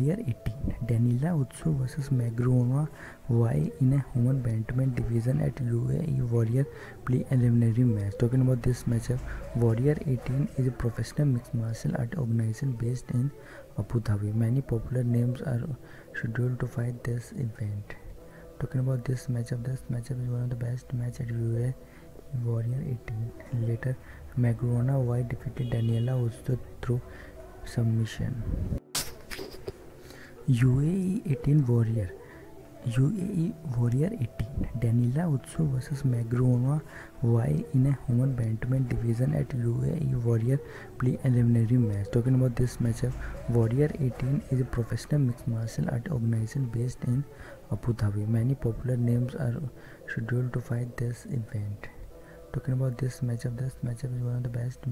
Warrior 18, Daniela Utsu vs Magrona Y in a human bantamweight division at UAE Warrior preliminary match. Talking about this matchup, Warrior 18 is a professional mixed martial art organization based in Abu Dhabi. Many popular names are scheduled to fight this event. Talking about this matchup is one of the best match at UAE Warrior 18. Later, Magrona Y defeated Daniela Utsu through submission. UAE Warrior 18, Daniela Utsu vs Magrona Y in a human bantamweight division at UAE Warrior preliminary match. Talking about this matchup, Warrior 18 is a professional mixed martial art organization based in Abu Dhabi. Many popular names are scheduled to fight this event. Talking about this matchup is one of the best